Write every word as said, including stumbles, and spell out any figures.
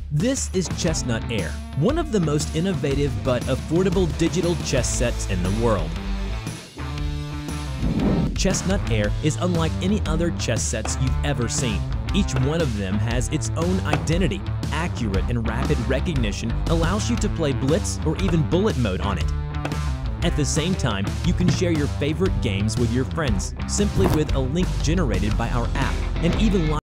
This is Chestnut Air, one of the most innovative but affordable digital chess sets in the world. Chestnut Air is unlike any other chess sets you've ever seen. Each one of them has its own identity. Accurate and rapid recognition allows you to play blitz or even bullet mode on it. At the same time, you can share your favorite games with your friends simply with a link generated by our app, and even live